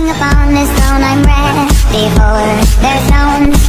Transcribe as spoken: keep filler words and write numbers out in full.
upon this throne, I'm ready for their stones.